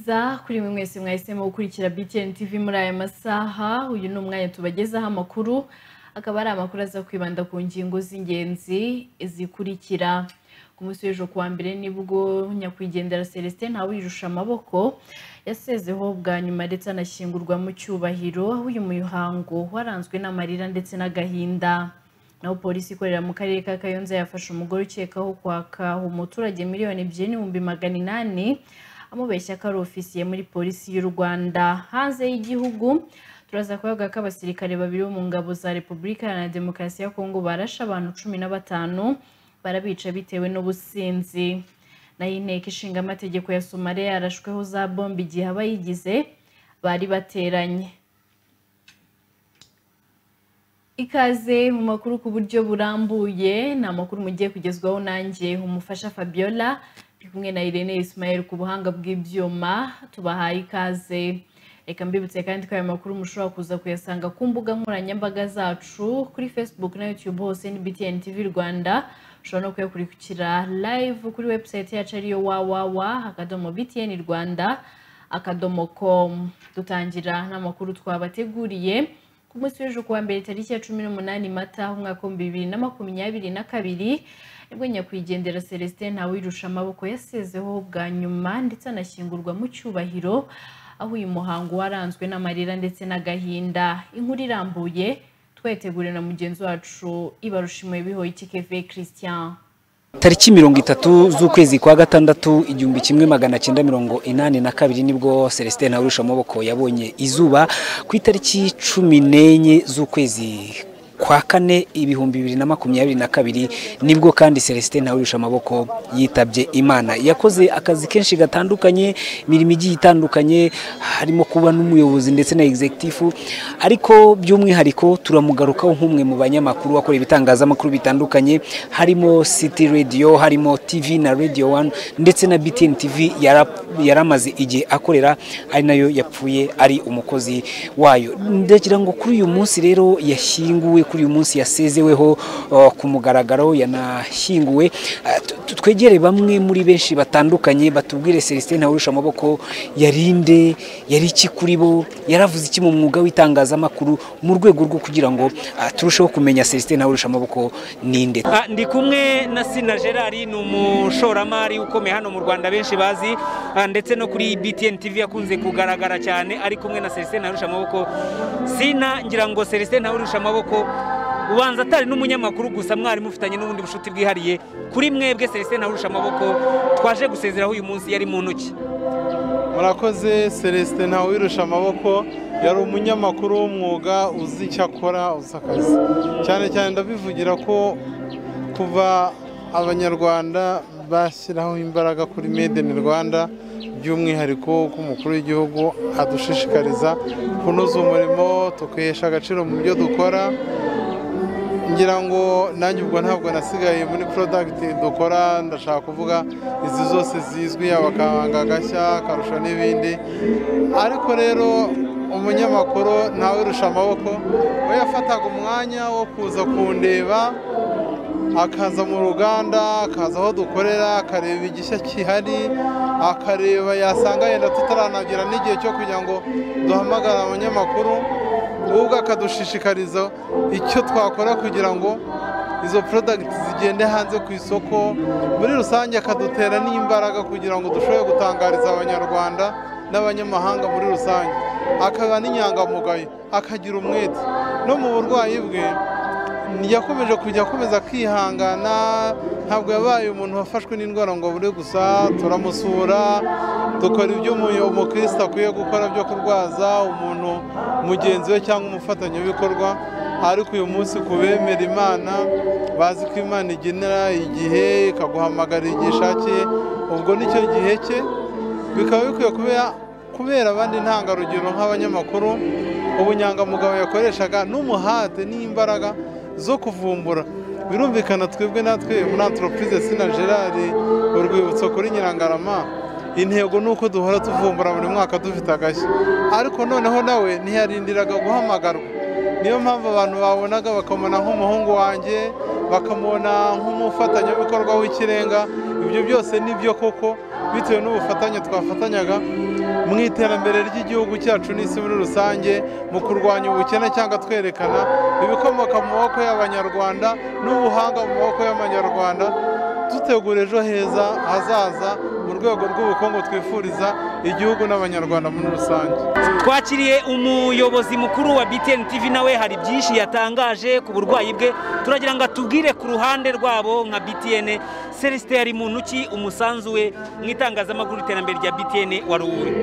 bwiza kuri mwe mwese mwahisemo gukurikira BTN TV muri aya masaha. Uyu ni umwanya tubagezaho amakuru, akaba ari amakuru aza kwibanda ku ngingo z'ingenzi zikurikira. Ku munsi w'ejo kuwa mbere nibwo nyakwigendera Celestin Ntawirusha Amaboko yasezeho bwa nyuma ndetse anashyingurwa mu cyubahiro, aho uyu muhango waranzwe n'amarira ndetse n'agahinda. Naho polisi ikorera mu karere ka Kayonza yafashe umugore ukekaho kwaka umuturage miliyoni 2,800 amubeshya ko ari ofisiye muri polisi y'u Rwanda. Hanze y'igihugu turaza kuvuga ko abasirikare babiri bo mu ngabo za Repubulika Iharanira Demokarasi ya Kongo barashe abantu 15 barabica bitewe n'ubusinzi. Naho inteko ishinga amategeko ya Somalia yarashweho za bombe igihe abayigize bari bateranye. Ikaze mu makuru ku buryo burambuye, ni amakuru mugiye kugezwaho nanjye umufasha Fabiola kumwe na Irene Ismael ku buhanga bw'ibyuma. Tubahaye ikaze. Reka mbibutse kandi ko aya makuru mushobora kuza kuyasanga ku mbuga nkoranyambaga zacu kuri Facebook na YouTube, hose ni BTN TV Rwanda. Ushobora no kuyakurikira live kuri website yacu ariyo www.btnrwanda.com. Dutangira n'amakuru twabateguriye. Ku munsi w'ejo kuwa mbere tariki ya 18 Mata umwaka wa 2022 nibwo nyakwigendera Celestin Ntawirusha Amaboko yasezeho bwa nyuma ndetse anashyingurwa mu cyubahiro, aho uyu muhango waranzwe n'amarira ndetse n'agahinda. Inkuru irambuye twetegure na mugenzi wacu Ibarushimwe Bihoyi Keve Christian. Tariki 30 z'ukwezi kwa gatandatu 1982 nibwo Celestin Ntawirusha Amaboko yabonye izuba. Ku itariki 14 z'ukwezi kwa kane 2022 nibwo kandi Celestin Ntawirusha Amaboko yitabye Imana. Yakoze akazi kenshi gatandukanye, imirimo igiye itandukanye, harimo kuba n'umuyobozi ndetse na executive, ariko by'umwihariko turamugarukaho nk'umwe mu banyamakuru wakora ibitangazamakuru bitandukanye, harimo City Radio, harimo TV na Radio 1 ndetse na BTN TV yaramaze igihe akorera, ari nayo yapfuye ari umukozi wayo. Ndagira ngo kuri uyu munsi rero yashyinguwe, kuri uyu munsi yasezeweho ku mugaragaro, yanashyinguwe. Twegere bamwe muri benshi batandukanye batubwire Celestin Ntawirusha Amaboko yarinde, yari iki kuri bo, yaravuze iki mu mwuga w'itangazamakuru, mu rwego rwo kugira ngo turusheho kumenya Celestin Ntawirusha Amaboko ninde. Ndi kumwe na Sina Gerard, ni umushoramari ukomeye hano mu Rwanda benshi bazi, ndetse no kuri BTN TV yakunze kugaragara cyane, ari kumwe na Celestin Ntawirusha Amaboko. Sina, ngira ngo Celestin Ntawirusha Amaboko ubanza atari n'umunyamakuru gusa, mwari mufitanye n'ubundi bushuti bwihariye. Kuri mwebwe Celestin Ntawirusha Amaboko twaje gusezeraho uyu munsi yari muntu ki? Murakoze. Celestin Ntawirusha Amaboko yari umunyamakuru w'umwuga, uzi icyo akora, uzi akazi cyane cyane. Ndabivugira ko kuva abanyarwanda bashyiraho imbaraga kuri Made in Rwanda, by'umwihariko ko umukuru w'igihugu adushishikariza kunoza umurimo, tukihesha agaciro mu byo dukora. Ngira ngo nanjye ubwo ntabwo nasigaye muri product dukora, ndashaka kuvuga izi zose zizwi, abakanga gashya, akarusho n'ibindi. Ariko rero umunyamakuru Ntawirusha Amaboko we yafataga umwanya wo kuza kundeba, akaza mu ruganda, akaza aho dukorera, akareba igishya kihari, akareba yasanga yenda tutaranagera n'igihe cyo kugira ngo duhamagara abanyamakuru, ubwo akadushishikariza icyo twakora kugira ngo izo product zigende hanze ku isoko. Muri rusange akadutera n'imbaraga kugira ngo dushobore gutangariza abanyarwanda n'abanyamahanga muri rusange. Akaba n'inyangamugayo, akagira umwete. No mu burwayi bwe yakomeje kujya akomeza kwihangana, ntabwo yabaye umuntu wafashwe n'indwara ngo bure gusa. Turamusura, dukora ibyo umukristo akwiye gukora byo kurwaza umuntu mugenzi we cyangwa umufatanyabikorwa. Ariko uyu munsi kubemera Imana, bazi ko Imana igenera igihe ikaguhamagara igihe ishakiye, ubwo nicyo gihe cye. Bikaba bikwiye kubera abandi ntangarugero nk'abanyamakuru, ubunyangamugayo yakoreshaga n'umuhate n'imbaraga zo kuvumbura. Birumvikana twebwe natwe muri entreprise Sina Gerard urwibutso kuri Nyirangarama, intego nuko duhora tuvumbura buri mwaka dufite agashya. Ariko noneho nawe ntiyarindiraga guhamagarwa. Niyo mpamvu abantu babonaga bakamona nk'umuhungu wanjye, bakamubona nk'umufatanyabikorwa w'ikirenga. Ibyo byose nibyo koko bitewe n'ubufatanye twafatanyaga. mu iterambere ry'igihugu cyacu n'isi muri rusange, mu kurwanya ubukene cyangwa twerekana ibikomoka mu maboko y'Abanyarwanda n'ubuhanga mu maboko y'Abanyarwanda, dutegura ejo heza hazaza mu rwego rw'ubukungu twifuriza igihugu n'Abanyarwanda muri rusange. Twakiriye umuyobozi mukuru wa BTN TV, nawe hari byinshi yatangaje ku burwayi bwe, turagira ngo atubwire ku ruhande rwabo nka BTN. Celestin yari muntu ki, umusanzu we mu itangazamakuru iterambere rya BTN wari uwuhe?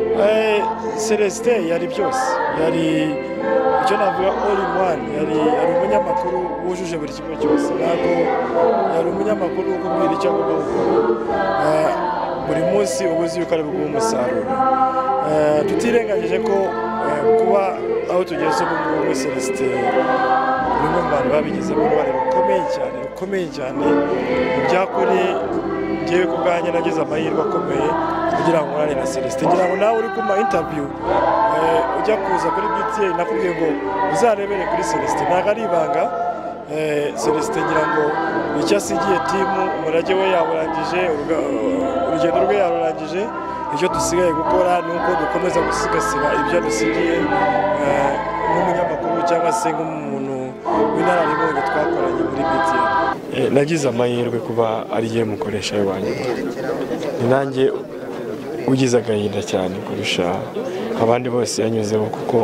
Celestin yari byose, yari icyo navuga all in one, yari umunyamakuru wujuje buri kimwe cyose. Ntabwo yari umunyamakuru ukubwira icyo agomba gukora, buri munsi ubuzi yuko ari buguha umusaruro. Tutirengagije ko kuba aho tugeze ubu ngubu Celestin ni umwe mu bantu babigizemo uruhare rukomeye cyane mu byakuri. Ngewe ku bwanjye nagize amahirwe akomeye kugira ngo nkorane na Celestin. Ngira ngo nawe uri kuma interview ujya kuza kuri BTN nakubwiye ngo uzarebere kuri Celestin, ntabwo ari ibanga. Celestin ngira ngo icyo asigiye timu, umurage we yawurangije, urugendo rwe yarurangije. Icyo dusigaye gukora ni uko dukomeza gusigasira ibyo dusigiye nk'umunyamakuru cyangwa se nk'umuntu w'inararibonye twakoranye muri BTN. Nagize amahirwe kuba ariye mukoresha wanjye, ni nanjye ugize agahinda cyane kurusha abandi bose yanyuzeho, kuko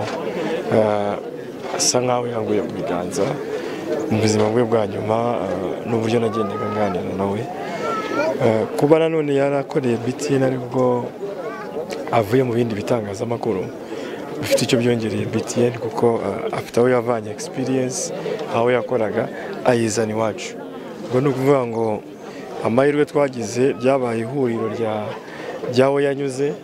asa nkaho yanguye mu biganza mu buzima bwe bwa nyuma n'uburyo nagendaga nganira nawe. Kuba nanone yarakoreye BTN aribwo avuye mu bindi bitangazamakuru bifite icyo byongereye BTN, kuko afite aho yavanye experience, aho yakoraga ayizana iwacu. Ubwo ni ukuvuga ngo amahirwe twagize byabaye ihuriro ry'aho yanyuze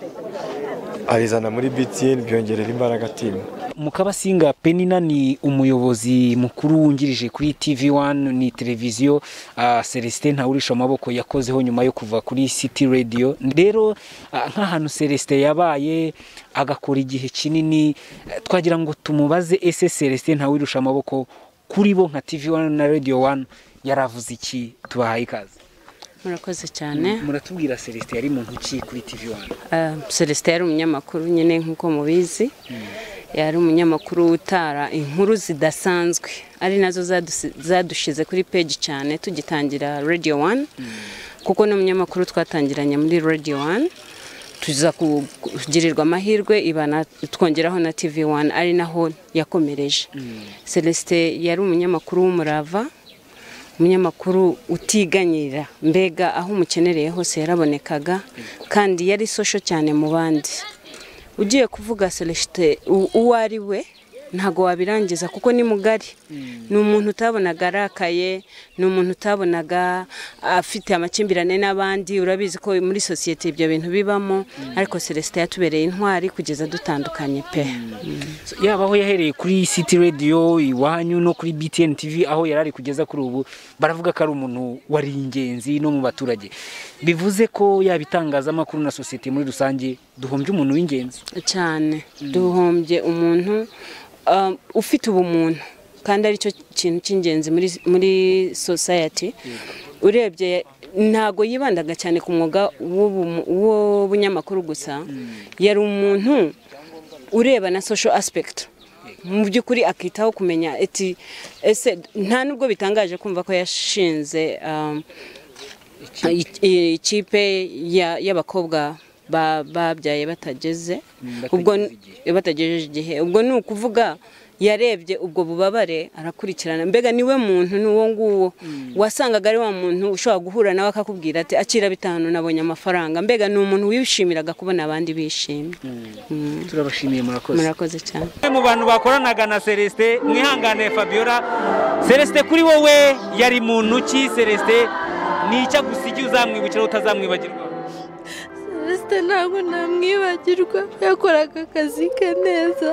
arizana muri BTN, byongerera imbaraga timu. Mukabasinga Penina ni umuyobozi mukuru wungirije kuri TV1, ni televiziyo Celestin Ntawurisha amaboko yakozeho nyuma yo kuva kuri City Radio. Rero nk'ahantu Celestin yabaye agakora igihe kinini, twagira ngo tumubaze ese Celestin Ntawurisha amaboko kuri bo nka TV1 na Radio 1 yaravuze iki? Tubahaye ikaze. Murakoze cyane. Muratubwira Celestin yari muntu ki kuri TV1? Celestin yari umunyamakuru nyine nk'uko mubizi. Yari umunyamakuru utara inkuru zidasanzwe, ari nazo zadushize kuri page cyane tugitangira Radio 1, kuko no umunyamakuru twatangiranye muri Radio 1 tuza kugirirwa amahirwe ibana twongeraho na TV1 ari naho yakomereje. Celestin yari umunyamakuru w'umurava, umunyamakuru utiganyira, mbega aho umukenereye hose yarabonekaga, kandi yari social cyane mu bandi. Ugiye kuvuga Celestin uwo ari we ntago wabirangiza kuko ni mugari. Ni umuntu utabonaga arakaye, ni umuntu utabonaga afite amakimbirane n'abandi. Urabizi ko muri societe ibyo bintu bibamo, ariko Celestin yatubereye intwari kugeza dutandukanye pe. Yaba aho yahereye kuri City Radio iwanyu no kuri BTN TV aho yarari kugeza kuri ubu, baravuga ko ari umuntu wari ingenzi no mu baturage. Bivuze ko yabitangaza amakuru na societe muri rusange duhombye umuntu w'ingenzi cyane. Duhombye umuntu ufite ubumuntu, kandi ari cyo kintu cy'ingenzi muri society. Urebye ntago yibandaga cyane ku mwuga w'ubunyamakuru gusa, yari umuntu ureba na social aspect. Mu by'ukuri akitaho kumenya ese nta nubwo bitangaje kumva ko yashinze ikipe y'abakobwa babyaye batageze, ubwo batagejeje igihe. Ubwo ni ukuvuga yarebye ubwo bubabare arakurikirana, mbega niwe muntu n'uwo nguwo wasangaga ari wa muntu ushobora guhura nawe akakubwira ati akira bitanu nabonye amafaranga. Mbega ni umuntu wishimiraga kubona abandi bishimye. Turabashimiye, murakoze. Murakoze cyane. Mu bantu bakoranaga na Celestin, mwihangane Fabiola, Celestin kuri wowe yari muntu ki? Celestin ni icyo gusigiye uzamwibukira utazamwibagirwa? Celestin ntabwo namwibagirwa, yakoraga akazi ke neza,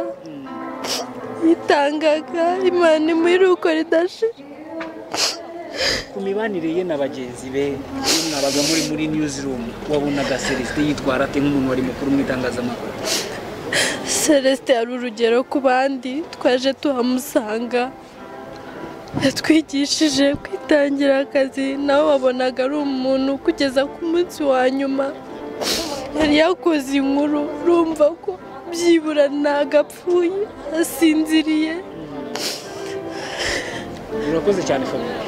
yitangaga, Imana imuheruko ridashira. Ku mibanire ye na bagenzi be, mwabaga muri newsroom, wabonaga Celestin yitwara ate nk'umuntu wari mukuru mu itangazamakuru? Celestin yari urugero ku bandi, twaje tuhamusanga, yatwigishije kwitangira akazi, nawe wabonaga ari umuntu kugeza ku munsi wa nyuma yari yakoze inkuru urumva ko byibura ntagapfuye asinziriye. urakoze cyane Fabien.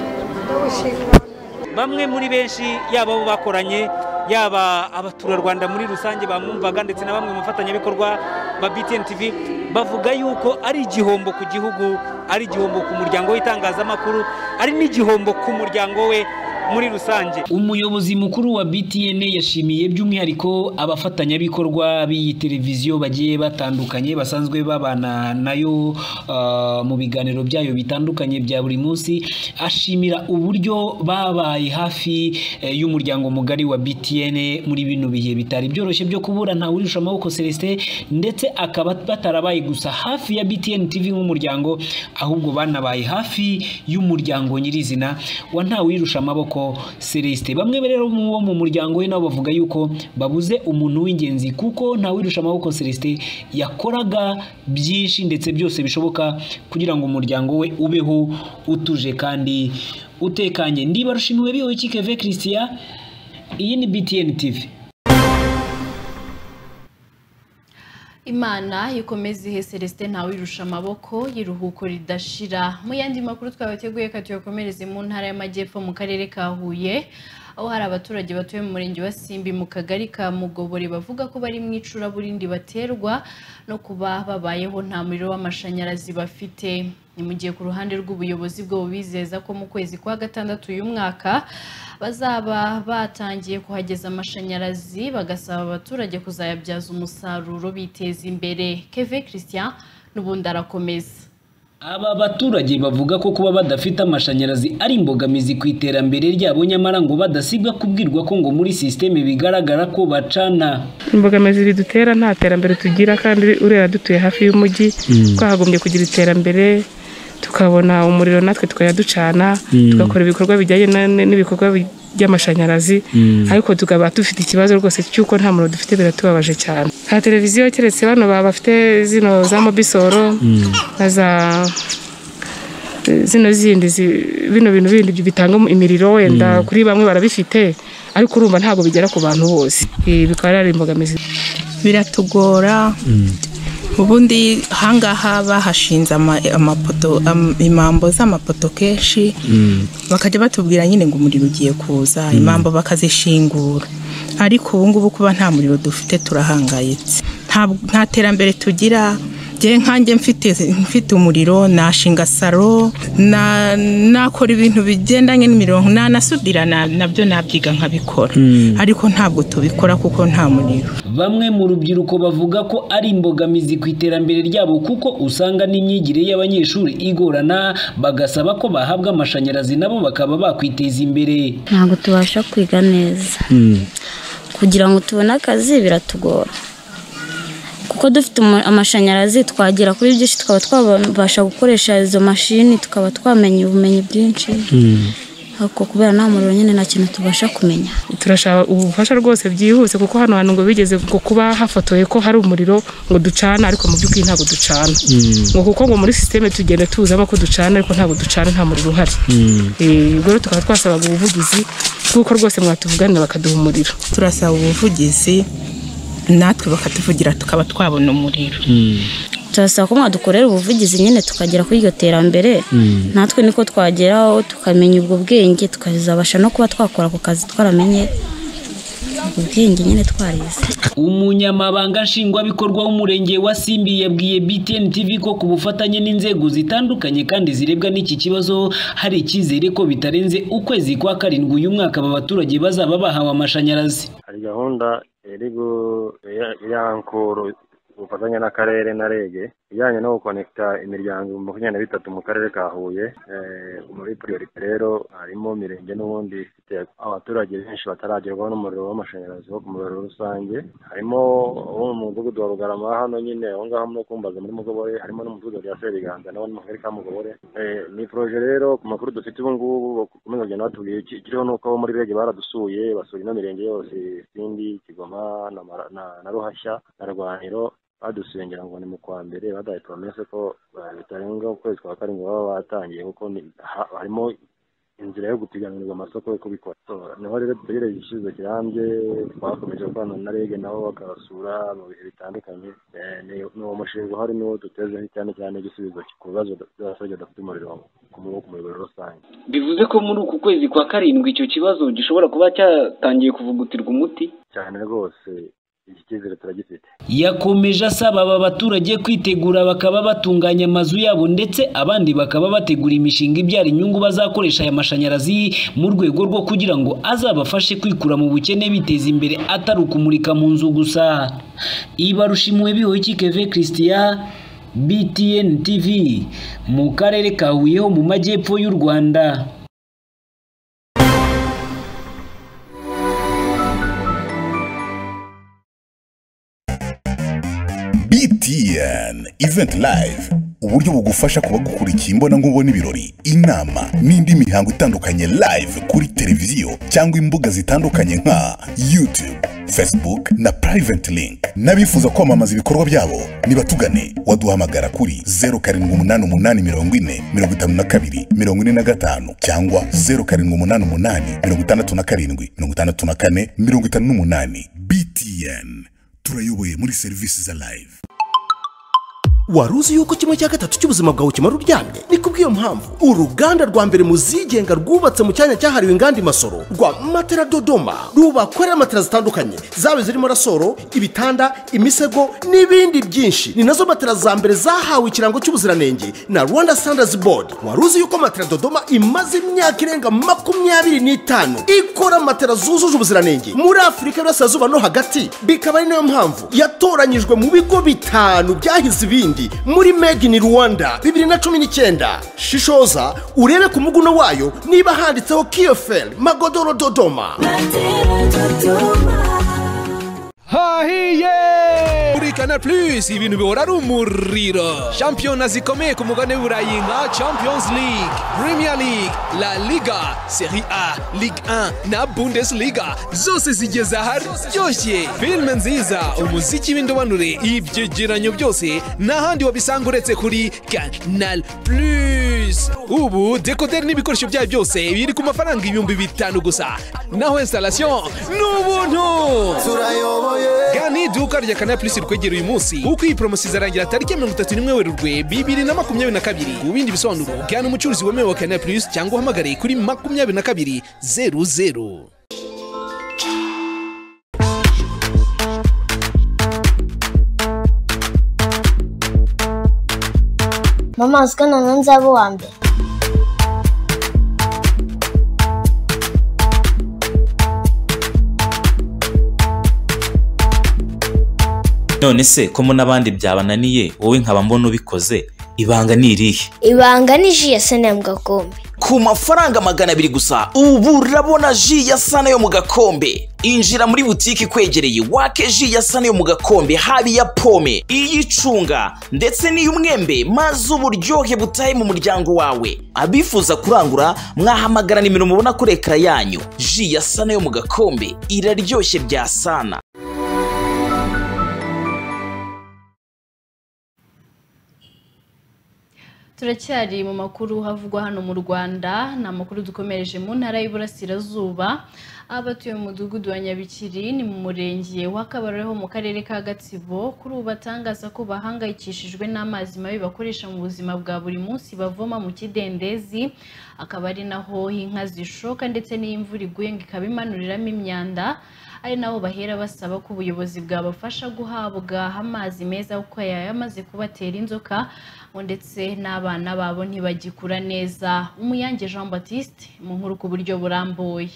Bamwe muri benshi yaba abo bakoranye yaba abaturarwanda muri rusange bamwumvaga ndetse na bamwe mu bafatanyabikorwa ba BTN TV bavuga yuko ari igihombo ku gihugu, ari igihombo ku muryango w'itangazamakuru, ari n'igihombo ku muryango we muri rusange. Umuyobozi mukuru wa BTN yashimiye by'umwihariko abafatanyabikorwa b'iyi televiziyo bagiye batandukanye basanzwe babana nayo mu biganiro byayo bitandukanye bya buri munsi, ashimira uburyo babaye hafi y'umuryango mugari wa BTN muri bino bihe bitari byoroshye byo kubura Ntawurirusha Amaboko Celestin, ndetse akaba batarabaye gusa hafi ya BTN TV nk'umuryango, ahubwo banabaye hafi y'umuryango nyirizina wa Ntawurirusha Amaboko Celestin. Bamwe rero mu muryango we nabo bavuga yuko babuze umuntu w'ingenzi kuko Ntawurirusha Amaboko Celestin yakoraga byinshi ndetse byose bishoboka kugira ngo umuryango we ubeho utuje kandi utekanye. Ndibarushimiwe bihoye Keve Christian, iyi ni BTN TV. Imana ikomeze ihe Celestin Ntawurirusha Amaboko y'iruhuko ridashira. Mu yandi makuru twabateguye katuyakomereze mu ntara y'Amajyepfo mu karere ka Huye, aho hari abaturage batuye mu murenge wa Simbi mu kagari ka Mugobore bavuga ko bari mu icuraburindi baterwa no kuba babayeho nta muriro w'amashanyarazi bafite. Ni mu gihe ku ruhande rw'ubuyobozi bwo bizeza ko mu kwezi kwa gatandatu uyu mwaka bazaba batangiye kuhageza amashanyarazi, bagasaba abaturage kuzayabyaza umusaruro biteza imbere. Keve Christian n'ubundi arakomeza. Aba baturage bavuga ko kuba badafite amashanyarazi ari imbogamizi ku iterambere ryabo, nyamara ngo badasibwa kubwirwa ko ngo muri systeme bigaragara ko bacana. Imbogamizi bidutera nta terambere tugira, kandi urera dutuye hafi y'umujyi twahagombye kugira iterambere, tukabona umuriro natwe tukayaducana, tugakora ibikorwa bijyanye n'ibikorwa by'amashanyarazi, ariko tukaba dufite ikibazo rwose cy'uko nta muriro dufite, biratubabaje cyane. Ha televiziyo keretse bano bafite zino za Mobisoro na za zino zindi bino bintu bindi bitanga imiriro, wenda kuri bamwe barabifite, ariko urumva ntago bigera ku bantu bose. Bikaba ari imbogamizi, biratugora. Ubundi hangaha bahashinze amapoto, imambo z'amapoto kenshi, bakajya batubwira nyine ngo umuriro ugiye kuza, imambo bakazishingura, ariko ubu ngubu kuba nta muriro dufite turahangayitse, nta terambere tugira. Je nkanjye mfite umuriro nashinga saro, nakora ibintu bigendanye n'imirongo, nanasudira nabyo nabyiga nkabikora, ariko ntabwo tubikora kuko nta muriro. Bamwe mu rubyiruko bavuga ko ari imbogamizi ku iterambere ryabo kuko usanga n'imyigire y'abanyeshuri igorana, bagasaba ko bahabwa amashanyarazi nabo bakaba bakwiteza imbere. Ntabwo tubasha kwiga neza, kugira ngo tubone akazi biratugora, kuko dufite amashanyarazi twagera kuri byinshi, tukaba twabasha gukoresha izo mashini, tukaba twamenya ubumenyi bwinshi, ariko kubera nta muriro nyine nta kintu tubasha kumenya. Turashaka ubufasha rwose byihuse, kuko hano hantu ngo bigeze kuba hafotoye ko hari umuriro ngo ducana, ariko mu by'ukuri ntabwo ducana, ngo kuko ngo muri systeme tugenda tuzamo ko ducana, ariko ntabwo ducana, nta muriro uhari. Ubwo rero tukaba twasabaga ubuvugizi kuko rwose mwatuvuganira bakaduha umuriro. Turasaba ubuvugizi natwe bakatuvugira tukaba twabona umuriro. Turasaba ko mwadukorera ubuvugizi nyine tukagera kuri iryo terambere, natwe niko twageraho tukamenya ubwo bwenge, tukazabasha no kuba twakora ku kazi twaramenye ubwenge nyine twarize. Umunyamabanga nshingwabikorwa w'umurenge wa Simbi yabwiye BTN TV ko ku bufatanye n'inzego zitandukanye kandi zirebwa n'iki kibazo hari icyizere ko bitarenze ukwezi kwa karindwi uyu mwaka aba baturage bazaba bahawe amashanyarazi. Hari gahunda yankoro ubufatanye n'akarere na rege ijyanye no gukonekita imiryango 23 mu karere ka Huye. Muri priorite rero harimo mirenge n'ubundi ifite abaturage benshi bataragerwaho n'umuriro w'amashanyarazi wo ku muriro rusange, harimo uwo mu mudugudu wa Bugarama hano nyine aho ngaho no kumbaza muri Mugobore, harimo n'umudugudu wa Seriganza nawo mu karere ka Mugobore. Ni projet rero ku makuru dufite ubu ngubu kumenya kugenda batubwiye kiriho nuko muri rege baradusuye basura ino mirenge yose, Simbi, Kigoma na Ruhashya na Rwaniro, badusengera ngo ni mu kwa mbere badaye promesse ko bitarenga ukwezi kwa karindwi baba batangiye, kuko harimo inzira yo gupiganirwa amasoko yo kubikora. Niho rero dutegereje igisubizo kirambye, twakomeje gukorana na REG nabo bakabasura mu bihe bitandukanye. Ni uwo mushinga uhari niwo dutezeho cyane cyane igisubizo ku bibazo by'abaturage badafite umuriro ku muyoboro rusange. Bivuze ko muri uku kwezi kwa karindwi icyo kibazo gishobora kuba cyatangiye kuvugutirwa umuti cyane rwose. Ikizere turagifite. Yakomeje asaba aba baturage kwitegura bakaba batunganya amazu yabo ndetse abandi bakaba bategura imishinga ibyara inyungu bazakoresha aya mashanyarazi mu rwego rwo kugira ngo azabafashe kwikura mu bukene biteza imbere atari ukumurika mu nzu gusa. Ibarushimwe Bihoyiki Keve Christian, BTN TV, mu karere ka Huye ho mu majyepfo y'u Rwanda. BTN Event Live, uburyo bugufasha kuba gukurikiye imbona nkubona ibirori, inama n'indi mihango itandukanye live kuri televiziyo cyangwa imbuga zitandukanye nka YouTube, Facebook na Private Link. Nabifuza kwamamaza ibikorwa byabo nibatugane, waduhamagara kuri 0788405245 cyangwa 0788567458. BTN, turayoboye muri services za live. Waruzi yuko kimwe cya gatatu cy'ubuzima bwawe kimara uryamye? Ni kubw'iyo mpamvu uruganda rwa mbere mu zigenga rwubatse mu cyanya cyahariwe inganda Masoro rwa Matera Dodoma rubakorera matera zitandukanye, zabe zirimo rasoro, ibitanda, imisego n'ibindi byinshi. Ni nazo matera za mbere zahawe ikirango cy'ubuziranenge na Rwanda Standards Board. Waruzi yuko Matera Dodoma imaze imyaka irenga 25 ikora matera zujuje ubuziranenge muri Afurika y'Iburasirazuba no hagati, bikaba ari nayo mpamvu yatoranyijwe mu bigo 5 byahize ibindi muri Made in Rwanda 2019. Shishoza urebe ku muguno wayo niba handitseho KFL Magodoro Dodoma. Hahiye! Kuri Canal Plus ibintu bihora ari umuriro. Champions zikomeye ku mugabane w'Uburayi nka Champions League, Premier League, La Liga, Serie A, Ligue 1 na Bundesliga zose zigeze aharyoshye. Filme nziza, umuziki w'indobanure, ibyegeranyo byose n'ahandi wabisanga uretse kuri Canal Plus. Ubu decoder n'ibikoresho byayo byose biri ku mafaranga 5,000 gusa. Naho installation n'ubuntu. Gani iduka rya Canal Plus rikwegera uyu munsi uko iyi promotion izarangira tariki 31 Werurwe 2022. Ku bindi bisobanuro gana umucuruzi wemewe wa Canal Plus cyangwa uhamagare kuri 2200. Mama usikana na nzabo wa mbere. None se ko n'abandi byabananiye wowe nkaba mbona ubikoze, ibanga ni irihe? Ibanga ni ji ya Sana yo mu gakombe. Ku mafaranga 200 gusa ubu urabona ji ya Sana yo mu gakombe. Injira muri butiki kwegereye wake ji ya Sana yo mu gakombe, habi ya pome, iyicunga ndetse n'iy'umwembe, maze uburyohe butaye mu muryango wawe. Abifuza kurangura mwahamagara nimero mubona kuri ekara yanyu. Ji ya Sana yo mu gakombe iraryoshye bya Sana. Turacyari mu makuru havugwa hano mu Rwanda. Na makuru dukomereje mu ntara y'Iburasirazuba. Abatuye mu mudugudu wa Nyabikiri ni mu murenge wa Kabaroreho mu karere ka Gatsibo kuri ubu batangaza ko bahangayikishijwe n'amazi mabi bakoresha mu buzima bwa buri munsi bavoma mu kidendezi, akaba ari naho inka zishoka ndetse n'imvura iguye ngo ikabimanuriramo imyanda. Ari nabo bahera basaba ko ubuyobozi bwabafasha guhabwa amazi meza kuko yamaze kubatera inzoka ndetse n'abana babo ntibagikura neza. Umuyange Jean Baptiste mu nkuru ku buryo burambuye.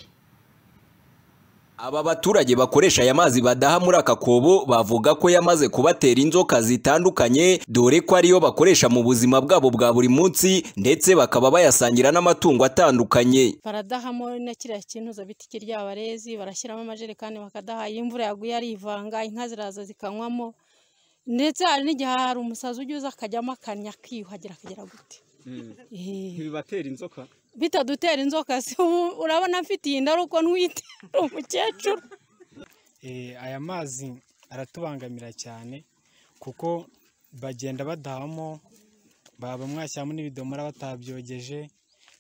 Aba baturage bakoresha aya mazi badaha muri aka kobo bavuga ko yamaze kubatera inzoka zitandukanye, dore ko ariyo bakoresha mu buzima bwabo bwa buri munsi ndetse bakaba bayasangira n'amatungo atandukanye. Baradahamo na kiriya kintu za biti kiryabarezi, barashyiramo amajerekani bakadaha, imvura yaguye arivanga, inka ziraza zikanywamo. Ndetse hari n'igihe hari umusazi ujuza akajyamo akanya akiyuhagira akagera gute. Bibatera inzoka? Bitadutera inzoka, si urabona mfite iyi ndaruko ntwite umukecuru. Aya mazi aratubangamira cyane kuko bagenda badahamo, baba mwashyamo n'ibidomora batabyogeje,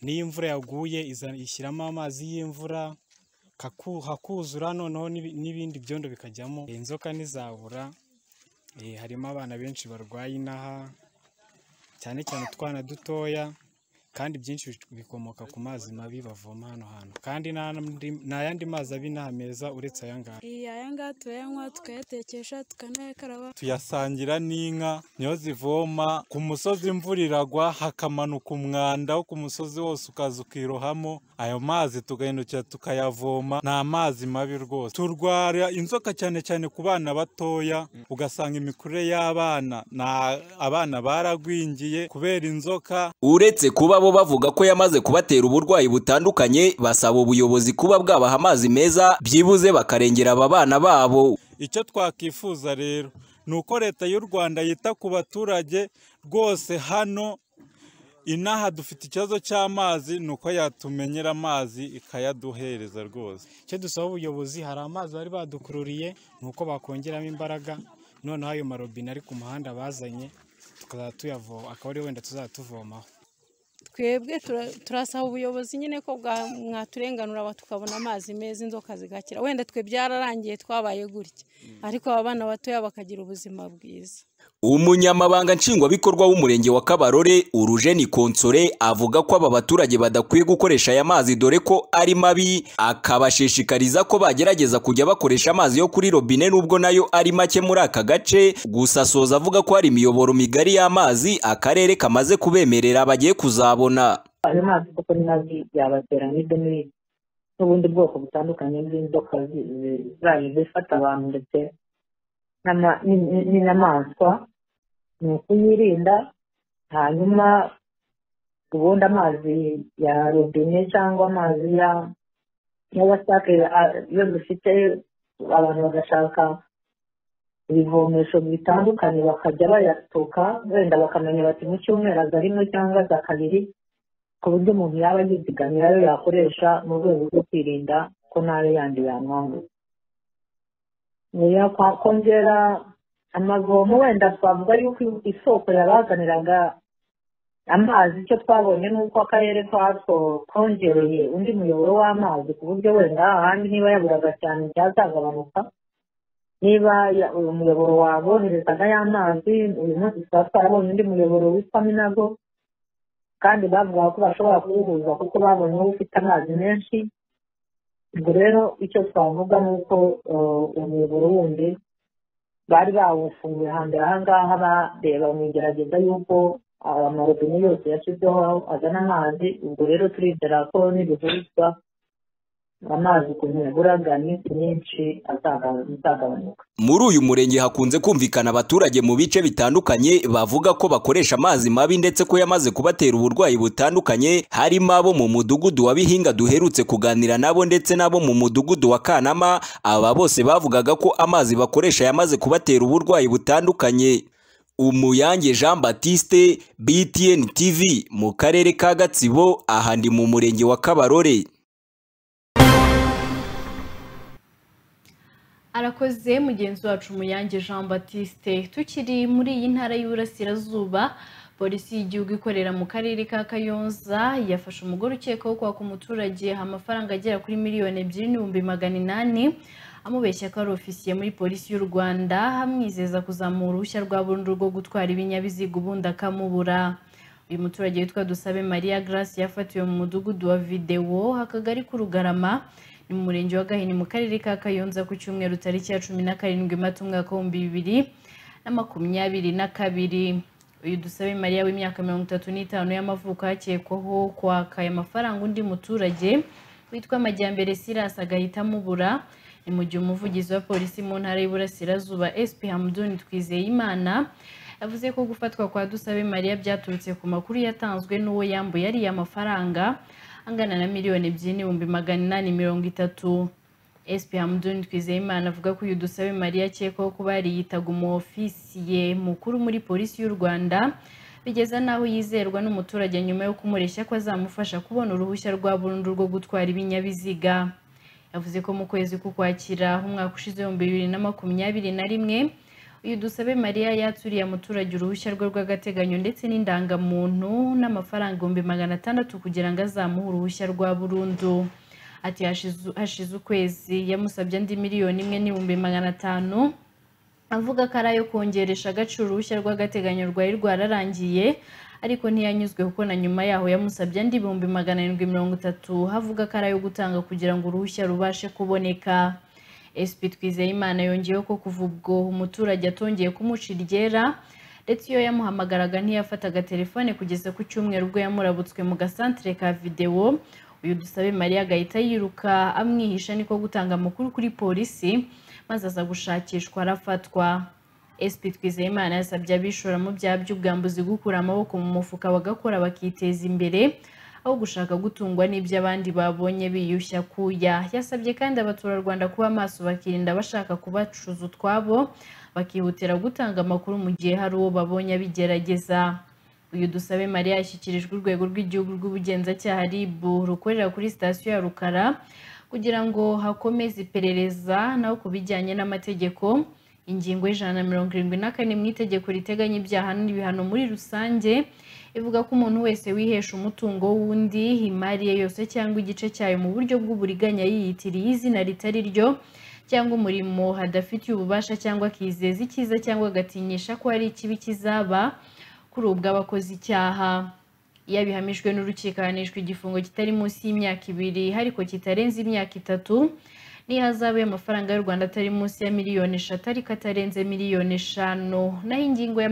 n'iyo imvura yaguye ishyiramo amazi y'imvura hakuzura noneho n'ibindi byondo bikajyamo inzoka ntizabura. Harimo abana benshi barwaye inaha cyane cyane utwana dutoya kandi byinshi bikomoka ku mazi mabi bavoma hano hantu kandi nta yandi mazi abi inaha meza uretse aya ngaya. Aya ngaya turayanywa tukayatekesha tukanayakaraba tuyasangira n'inka niyo zivoma. Ku musozi imvura iragwa hakamanuka umwanda wo ku musozi wose ukaza ukirohamo ayo mazi tugahindukira tukayavoma. Nta mazi mabi rwose. Turwara inzoka cyane cyane ku bana batoya ugasanga imikurire y'abana abana baragwingiye kubera inzoka. Uretse kuba bo bavuga ko yamaze kubatera uburwayi butandukanye, basaba ubuyobozi kuba bwabaha amazi meza byibuze bakarengera aba bana babo. Icyo twakifuza rero ni uko leta y'u Rwanda yita ku baturage rwose. Hano inaha dufite ikibazo cy'amazi, ni uko yatumenyera amazi ikayaduhereza rwose. Icyo dusaba ubuyobozi, hari amazi bari badukururiye, ni uko bakongeramo imbaraga noneho ayo marobine ari ku muhanda bazanye tukazajya tuyavoma, akaba ari wenda tuzatuvomaho. Twebwe turasaba ubuyobozi nyine ko mwaturenganura tukabona amazi meza inzoka zigakira. Wenda twe byararangiye twabaye gutya, ariko aba bana batoya bakagira ubuzima bwiza. Umunyamabanga nshingwabikorwa w'umurenge wa Kabarore Urujeni Konsore avuga ko aba baturage badakwiye gukoresha aya mazi dore ko ari mabi, akabashishikariza ko bagerageza kujya bakoresha amazi yo kuri robine nubwo nayo ari make muri aka gace. Gusa soza avuga ko hari imiyoboro migari y'amazi akarere kamaze kubemerera bagiye kuzabona. Ayo mazi kuko ni mazi yabatera n'ubundi bwoko butandukanye bw'inzoka zifata abantu ndetse n'inyamaswa. Ni ukuyirinda. Hanyuma ubundi amazi ya robine cyangwa amazi ya wasake iyo dufite abantu bagashaka ibivomesho bitandukanye bakajya bayatuka, wenda bakamenya bati mu cyumweru aza rimwe cyangwa aza kabiri, ku buryo umuntu yaba yizigamira ayo yakoresha mu rwego rwo kwirinda ko nayo yandi yamwanga. Kongera amavomo, wenda twavuga yuko isoko yabazaniraga amazi, icyo twabonye nuko akarere kongereye undi muyoboro w'amazi ku buryo wenda ahandi niba yaburaga cyane byazagabanuka. Niba uyu muyoboro waboherezaga y'amazi, uyu munsi tukaba twarabonye undi muyoboro witwa Minago kandi bavuga ko bashobora kuwuhuza kuko babonye ko ufite amazi menshi. Ubwo rero icyo twavuga ni uko umuyoboro wundi bari bawufunguye hambere aha ngaha bareba mu igerageza y'uko amarobine yose yashyizeho azana amazi. Ubwo rero turizera ko nibihurizwa amazi ku ntiburaga iminsi myinshi azagabanuka. Muri uyu murenge hakunze kumvikana abaturage mu bice bitandukanye bavuga ko bakoresha amazi mabi ndetse ko yamaze kubatera uburwayi butandukanye, harimo abo mu mudugudu wa Bihinga duherutse kuganira nabo ndetse n'abo mu mudugudu wa Kanama. Aba bose bavugaga ko amazi bakoresha yamaze kubatera uburwayi butandukanye. Umuyange Jean Baptiste, BTN TV, mu karere ka Gatsibo, ahandi mu murenge wa Kabarore. Arakoze mugenzi wacu Umuyange Jean Baptiste. Tukiri muri iyi ntara y'Uburasirazuba, polisi y'igihugu ikorera mu karere ka Kayonza yafashe umugore ukekwaho kwaka umuturage amafaranga agera kuri miliyoni 2,800 amubeshya ko ari ofisiye muri polisi y'u Rwanda, amwizeza kuzamura uruhushya rwa burundu rwo gutwara ibinyabiziga ubundi akamubura. Uyu muturage witwa Dusabe Maria Grace yafatiwe mu mudugudu wa Videwo akagari k'Urugarama ni mu murenge wa Gahini mu karere ka Kayonza ku cyumweru tariki ya 17 Mata umwaka wa 2022. Uyu Dusabe Maria w'imyaka 35 y'amavuko yakekwaho kwaka amafaranga undi muturage witwa Majyambere Silas agahita amubura. Ni mu gihe umuvugizi wa polisi mu ntara y'Uburasirazuba SP Hamdun Twizeyimana yavuze ko gufatwa kwa Dusabe Maria byaturutse ku makuru yatanzwe n'uwo yambuye ari amafaranga angana na miliyoni 2,830. SP Hamdun Twizeyimana avuga ko uyu Dusabe Maria akekwaho kuba yitaga umufisiye mukuru muri polisi y'u Rwanda, bigeza naho yizerwa n'umuturage nyuma yo kumureshya ko azamufasha kubona uruhushya rwa burundu rwo gutwara ibinyabiziga. Yavuze ko mu kwezi k'Ukwakira umwaka ushize 2021 uyu Dusabe Maria yaturiye umuturage uruhushya rwe rw'agateganyo ndetse n'indangamuntu n'amafaranga 600 kugira ngo azamuhe uruhushya rwa burundu. Ati hashize ukwezi yamusabye andi miliyoni 1,500 avuga ko arayo kongeresha agaciro uruhushya rw'agateganyo rwari rwararangiye ariko ntiyanyuzwe kuko na nyuma yaho yamusabye andi 730 havuga ko arayo gutanga kugira ngo uruhushya rubashe kuboneka. SP Twizeyimana yongeyeho ko kuva ubwo umuturage atongeye kumucira iryera ndetse iyo yamuhamagaraga ntiyafataga telefone kugeza ku cyumweru ubwo yamurabutswe mu gasantere ka video. Uyu Dusabe Maria agahita yiruka amwihisha niko gutanga amakuru kuri polisi maze aza gushakishwa arafatwa. SP Twizeyimana yasabye abishora mu byaha by'ubwambuzi gukura amaboko mu mufuka bagakora bakiteza imbere aho gushaka gutungwa n'ibyo abandi babonye biyushya kuya. Yasabye kandi abaturarwanda kuba maso bakirinda bashaka kubacuza utwabo bakihutira gutanga amakuru mu gihe hari uwo babonye abigerageza. Uyu Dusabe Maria yashyikirijwe urwego rw'igihugu rw'ubugenzacyaha RIB rukorera kuri sitasiyo ya Rukara kugira ngo hakomeze iperereza naho kubijyanye n'amategeko. Ingingo y'174 mu itegeko riteganya ibyaha n'ibihano muri rusange ivuga ko umuntu wese wihesha umutungo w'undi imari ye yose cyangwa igice cyayo mu buryo bw'uburiganya yiyitiriye izina ritari ryo cyangwa umurimo hadafitiye ububasha cyangwa akizeza icyiza cyangwa agatinyisha ko hari ikibi kizaba kuri ubwo abakoze icyaha. Iyo abihamijwe n'urukiko ahanishwa igifungo kitari munsi y'imyaka 2 ariko kitarenze imyaka 3 n'ihazabu y'amafaranga y'u Rwanda atari munsi ya miliyoni 3 ariko atarenze miliyoni 5. Naho ingingo ya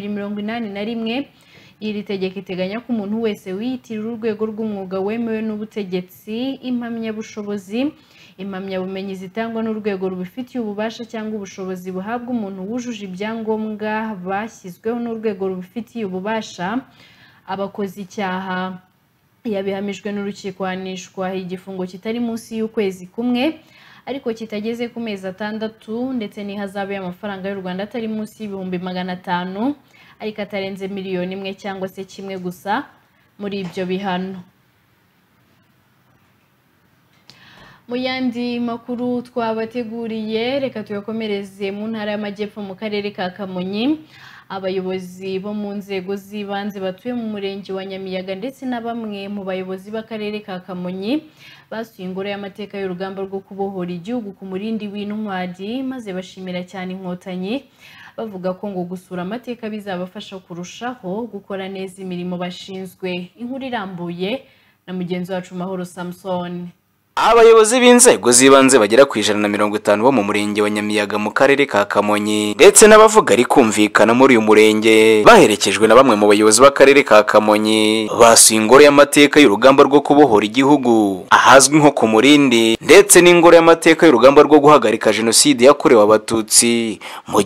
281 iri tegeko iteganya ko umuntu wese wiyitirira urwego rw'umwuga wemewe n'ubutegetsi, impamyabushobozi, impamyabumenyi zitangwa n'urwego rubifitiye ububasha cyangwa ubushobozi buhabwa umuntu wujuje ibyangombwa bashyizweho n'urwego rubifitiye ububasha abakoze icyaha. Yabihamijwe n'urukiko ahanishwa igifungo kitari munsi y'ukwezi kumwe ariko kitageze ku mezi 6 ndetse n'ihazabu y'amafaranga y'u Rwanda atari munsi y'500 ariko atarenze miliyoni 1 cyangwa se kimwe gusa muri ibyo bihano. Mu yandi makuru twabateguriye reka tuyakomereze mu ntara y'Amajyepfo mu karere ka Kamonyi. Abayobozi bo mu nzego z'ibanze batuye mu murenge wa Nyamiyaga ndetse na bamwe mu bayobozi b'akarere ka Kamonyi basuye ingoro y'amateka y'urugamba rwo kubohora igihugu ku murindi w'intwari maze bashimira cyane inkotanyi bavuga ko ngo gusura amateka bizabafasha kurushaho gukora neza imirimo bashinzwe. Inkuru irambuye na mugenzi wacu Mahoro Samson. Abayobozi b'inzego z'ibanze bagera ku 150 bo mu murenge wa Nyamiyaga mu karere ka Kamonyi ndetse n'abavuga ari kumvikana muri uyu murenge baherekejwe na bamwe mu bayobozi b'akarere ka Kamonyi basuye ingoro y'amateka y'urugamba rwo kubohora igihugu ahazwi nko ku Murindi ndetse n'ingoro y'amateka y'urugamba rwo guhagarika jenoside yakorewe abatutsi mu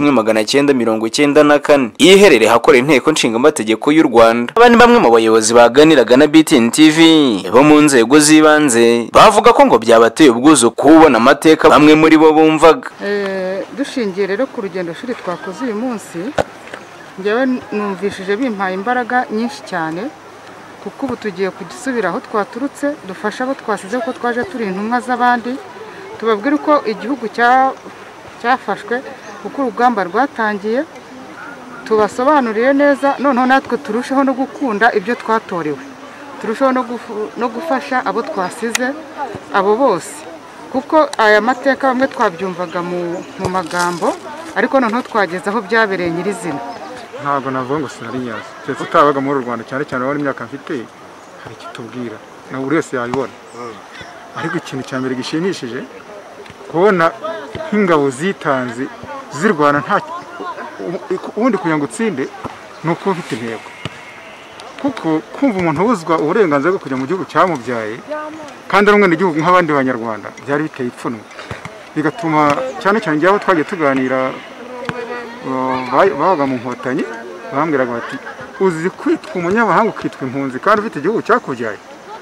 1994 iherereye hakora inteko nshingamategeko y'u Rwanda. Abandi bamwe mu bayobozi baganiraga na BTN TV bo mu nzego z'ibanze bavuga ko ngo byabateye ubwuzu kubona amateka bamwe muri bo bumvaga. Dushingiye rero ku rugendo shuri twakoze uyu munsi njyewe numvishije bimpaye imbaraga nyinshi cyane kuko ubu tugiye kudusubira aho twaturutse dufasha abo twasize ko twaje turi intumwa z'abandi tubabwira uko igihugu cyafashwe uko urugamba rwatangiye tubasobanuriye neza noneho natwe turushaho no gukunda ibyo twatorewe turushaho no gufasha abo twasize abo bose kuko aya mateka bamwe twabyumvaga mu magambo ariko noneho twageze aho byabereye nyirizina. Ntabwo navuga ngo sinari nyazo cyetse utabaga muri Rwanda cyane cyane wari imyaka mfite hari kitubwira na buri wese yabibona ariko ikintu cya mbere gishimishije kubona nk'ingabo zitanze zirwana nta ubundi kugira ngo utsinde nuko ufite intego kuko kumva umuntu ubuzwa uburenganzira bwo kujya mu gihugu cyamubyaye kandi ari umwe n'igihugu nk'abandi banyarwanda byari biteye ipfunwe bigatuma cyane cyane njyaho twagiye tuganira babaga mu nkotanyi bambwiraga bati uzi kwitwa umunyamahanga ukitwa impunzi kandi ufite igihugu cyakubyaye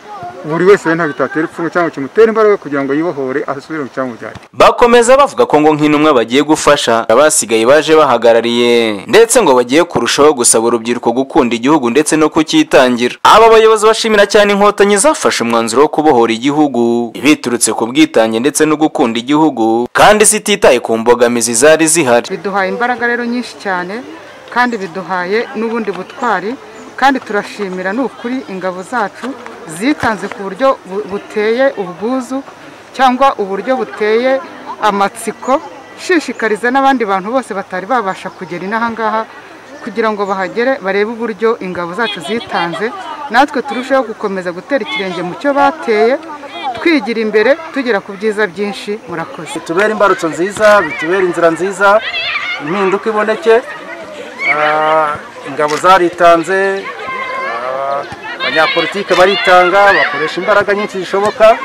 buri wese ntabwo itatera ipfunwe cyangwa kimutera imbaraga kugira ngo yibohore asubire mu cyamujyanye. Bakomeza bavuga ko ngo nk'intumwa bagiye gufasha abasigaye baje bahagarariye ndetse ngo bagiye kurushaho gusaba urubyiruko gukunda igihugu ndetse no kucyitangira. Aba bayobozi bashimira cyane inkotanyi zafashe umwanzuro wo kubohora igihugu biturutse ku bwitange ndetse no gukunda igihugu kandi zititaye ku mbogamizi zari zihari. Biduhaye imbaraga rero nyinshi cyane kandi biduhaye n'ubundi butwari kandi turashimira n'ukuri ingabo zacu zitanze ku buryo buteye ubwuzu cyangwa uburyo buteye amatsiko, shishikariza n'abandi bantu bose batari babasha kugera inaha ngaha kugira ngo bahagere barebe uburyo ingabo zacu zitanze, natwe turusheho gukomeza gutera ikirenge mu cyo bateye, twigira imbere tugera ku byiza byinshi. Murakoze. Bitubera imbarutso nziza, bitubera inzira nziza, impinduka iboneke. Ingabo zaritanze, abanyapolitike baritanga, bakoresha imbaraga nyinshi zishoboka,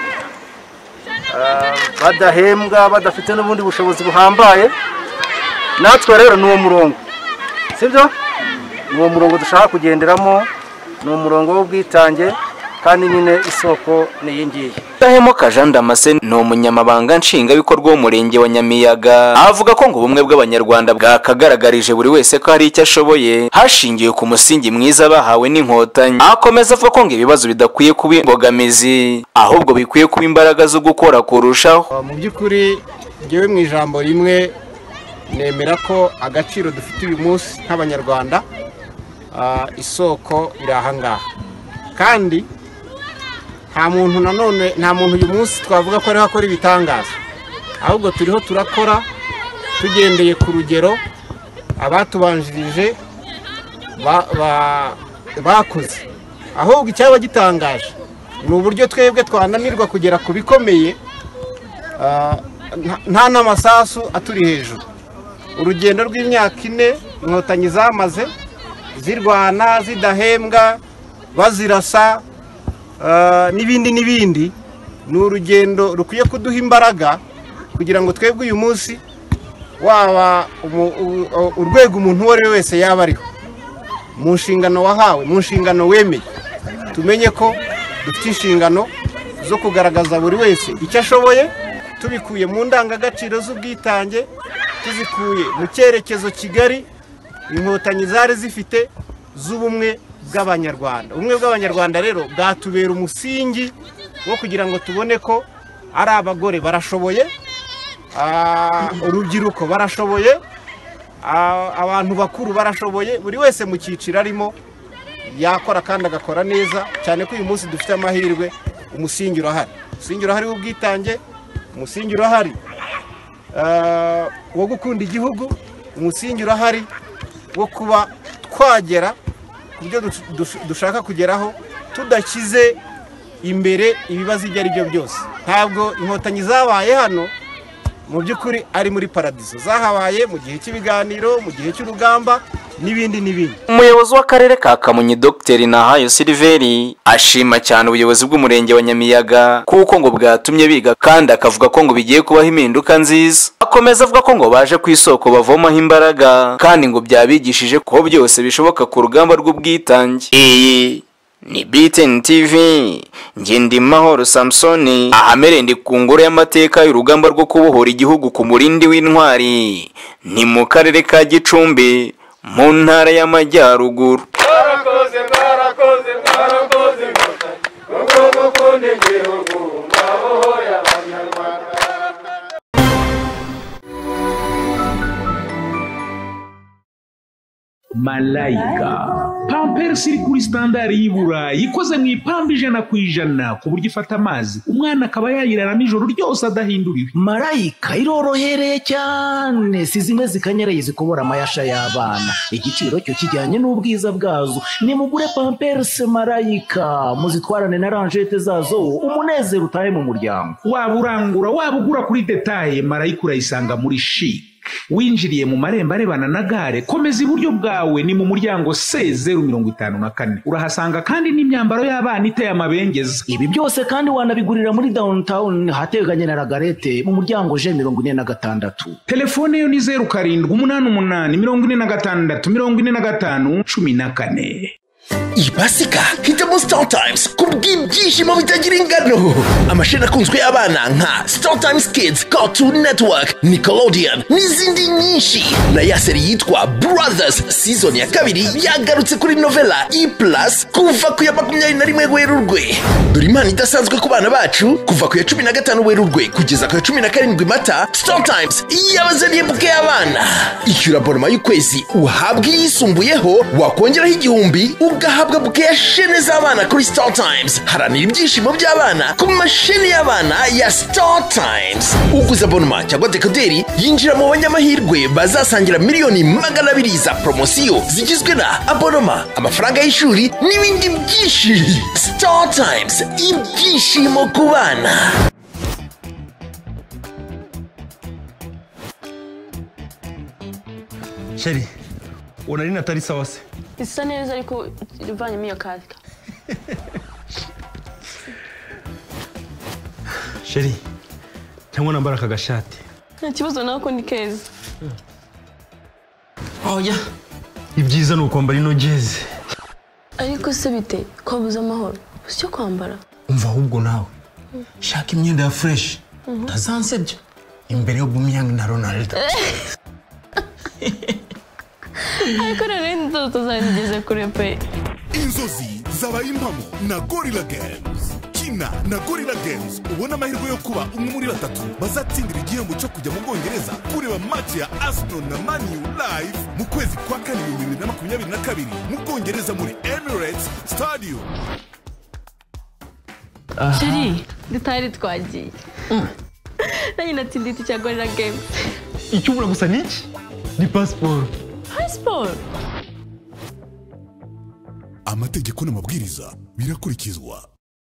badahembwa, badafite n'ubundi bushobozi buhambaye. Natwe rero n'uwo murongo, sibyo? N'uwo murongo dushaka kugenderamo, ni umurongo w'ubwitange kandi nyine isoko ni yingiye. Dahemuka Jean Damascene ni umunyamabanga nshingwabikorwa w'umurenge wa Nyamiyaga, avuga ko ngo ubumwe bw'abanyarwanda bwakagaragarije buri wese ko hari icyo ashoboye hashingiwe ku musingi mwiza bahawe n'inkotanyi. Akomeza avuga ko ngo ibibazo bidakwiye kuba imbogamizi ahubwo bikwiye kuba imbaraga zo gukora kurushaho. Mu by'ukuri ngewe mu ijambo rimwe nemera ko agaciro dufite uyu munsi nk'abanyarwanda isoko iri aha ngaha, kandi nta muntu uyu munsi twavuga ko ariho akora ibitangaza, ahubwo turiho turakora tugendeye ku rugero abatubanjirije bakoze. Ahubwo icyaba gitangaje ni uburyo twebwe twananirwa kugera ku bikomeye nta n'amasasu aturi hejuru. Urugendo rw'imyaka 4 inkotanyi zamaze zirwana, zidahembwa, bazirasa n'ibindi ni urugendo rukwiye kuduha imbaraga kugira ngo twebwe uyu munsi waba urwego umuntu uwo ari we wese yaba ariho mu nshingano wahawe, mu nshingano wemeye, tumenye ko dufite inshingano zo kugaragaza buri wese icyo ashoboye, tubikuye mu ndangagaciro z'ubwitange, tuzikuye mu cyerekezo kigari inkotanyi zari zifite z'ubumwe bw'abanyarwanda. Ubumwe bw'abanyarwanda rero bwatubera umusingi wo kugira ngo tubone ko ari abagore barashoboye, urubyiruko barashoboye, abantu bakuru barashoboye, buri wese mu cyiciro arimo yakora kandi agakora neza, cyane ko uyu munsi dufite amahirwe. Umusingi urahari, umusingi urahari w'ubwitange, umusingi urahari wo gukunda igihugu, umusingi urahari wo kuba twagera ku byo dushaka kugeraho tudashyize imbere ibibazo ibyo ari byo byose. Ntabwo inkotanyi zabaye hano mu by'ukuri ari muri paradizo, zahabaye mu gihe cy'ibiganiro, mu gihe cy'urugamba n'ibindi. Umuyobozi w'akarere ka Kamonyi Dr Nahayo Silveri ashima cyane ubuyobozi bw'umurenge wa Nyamiyaga kuko ngo bwatumye biga kandi akavuga ko ngo bigiye kubaho impinduka nziza. Akomeza avuga ko ngo baje ku isoko bavomaho imbaraga kandi ngo byabigishije ko byose bishoboka ku rugamba rw'ubwitange. Iyi ni BTN TV, nge ndi Mahoro Samsoni, ahamereye ndi ku ngoro y'amateka y'urugamba rwo kubohora igihugu ku murindi w'intwari, ni mu karere ka Gicumbi mu ntara y'Amajyaruguru. Malayika Pampers iri kuri standard y'Iburayi ikoze mu ipamba 100% ku buryo ifata amazi umwana akaba yayirana nijoro ryose adahinduriwe. Malayika irorohereye cyane, si zimwe zikanyereye zikobora amayasha y'abana, igiciro cyo kijyanye n'ubwiza bwazo. Ni mugure Pampers Malayika muzitwarane na ranjete zazo, umunezero utahe mu muryango. Waba urangura waba ugura kuri detail, Malayika urayisanga muri Chic. Winjiriye mu marembo arebana na gare, komeza iburyo bwawe ni mu muryango C054. Urahasanga kandi n'imyambaro y'abana iteye amabengeza. Ibi byose kandi wanabigurira muri downtown hateganye na Lagarete mu muryango J46. Telefone yo ni 0788 46 45 14. iyi pasika hitamo Star Times kubw'ibyishimo bitagira ingano. Amasheni akunzwe y'abana nka Star Times Kids, Cartoon Network, Nickelodeon n'izindi nyinshi, na ya seri yitwa Brothers season ya 2 yagarutse kuri Novela E+ kuva ku ya 21 Werurwe. Dore impano idasanzwe ku bana bacu kuva ku ya 15 Werurwe kugeza ku ya 17 Mata. Star Times yabazaniye buke y'abana. Ishyura abonema y'ukwezi uhabwa yisumbuyeho, wakongeraho 1000 ugahabwa buke ya shene z'abana kuri Star Times. Haranira ibyishimo by'abana ku masheni y'abana ya Star Times. Uguza abonema cyangwa dekoderi yinjira mu banyamahirwe bazasangira miliyoni 200 za promosiyo zigizwe na abonema, amafaranga y'ishuri n'ibindi byinshi. Star Times, ibyishimo ku bana. Sheri, unarina atari sawa se? Isa neza ariko ivanyemo iyo kasika. Sheri, cyangwa nambara aka gashati? Nta kibazo nako ni keza. Oya, ibyiza ni ukwambara ino jezi. Ariko se bite kwabuza amahoro cyo kwambara? Umva ahubwo nawe shaka imyenda ya fresh tazansebye imbere yo Aubameyang na Ronaldo. Ariko rero inzozi zageze kure pe. Inzozi zabaye impamo na Gorilla Games. Kina na Gorilla Games ubona amahirwe yo kuba umwe muri 3 bazatsindira igihembo cyo kujya mu Bwongereza kureba match ya Arsenal na Man U live mu kwezi kwa 4 2022 mu Bwongereza muri Emirates Stadium. Sheri, dutari twagiye. Nanyi natinditi cya Gorilla Games. Icyo ubura gusa niki? Ni passport. Passport. Amategeko n'amabwiriza birakurikizwa.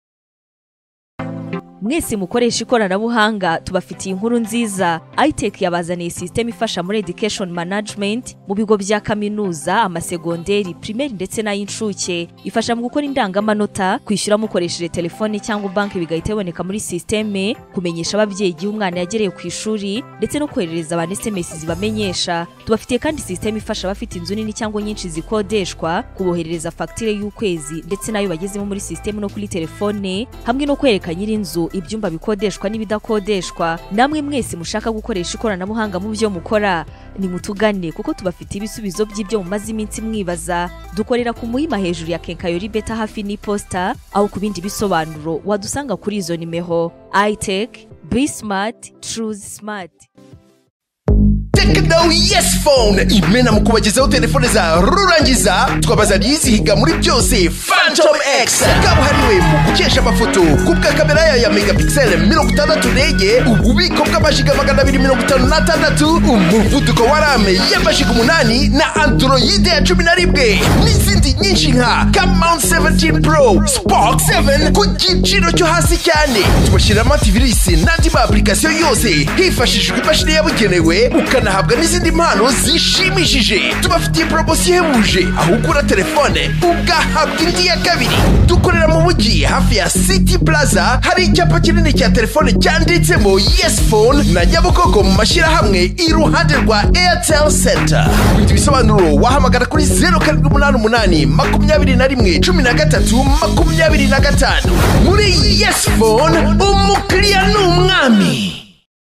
Mwese mukoresha ikoranabuhanga tubafitiye inkuru nziza. iTech yabazaniye system ifasha muri education management mu bigo bya kaminuza, amasegonderi, primaire ndetse n'ay'incuke. Ifasha mu gukora indangamanota, kwishyura mukoresheje telefone cyangwa banki bigahita iboneka muri systeme, kumenyesha ababyeyi igihe umwana yagereye ku ishuri ndetse no koherereza abantu SMS zibamenyesha. Tubafitiye kandi system ifasha abafite inzu nini cyangwa nyinshi zikodeshwa kuboherereza facture y'ukwezi ndetse nayo bagezemo muri system no kuri telefone, hamwe no kwereka nyir'inzu ibyumba bikodeshwa n'ibidakodeshwa. Namwe mwese mushaka gukoresha ikoranabuhanga mu byo mukora, ni mutugane kuko tubafite ibisubizo by'ibyo mumaze iminsi mwibaza. Dukorera ku Muhima hejuru ya Kenkayori Beta hafi ni posta, aho ku bindi bisobanuro wadusanga kuri izo nimero. iTech, be smart, choose smart. Tecno Yes Phone imena mu kubagezaho telefone za rurangiza, twabazaniye izihiga muri byose Phantom X kabuhariwe mu gukesha amafoto kubwa kamera ya megapixel 60 ndege, ububiko bw'amajiga 256, umuvuduko wa RAM y'amajiga 8 na Android ya 11 n'izindi nyinshi nka Camount 17 Pro, Spark 7 ku giciro cyo hasi cyane. Tubashiramo antivirus n'andi ma application yose hifashishijwe imashini yabugenewe, ukanahabwa n'izindi mpano zishimishije. Tubafitiye promotion ihebuje aho ugura telefone ugahabwa indi ya 2. Dukorera mu mujyi hafi ya City Plaza, hari icyapa kinini cya telefone cyanditsemo Yes Phone na Nyabugogo mu mashyirahamwe iruhande rwa Airtel Center. Ibindi bisobanuro wahamagara kuri 0788 21 13 muri Yes Phone, umukiriya n'umwami.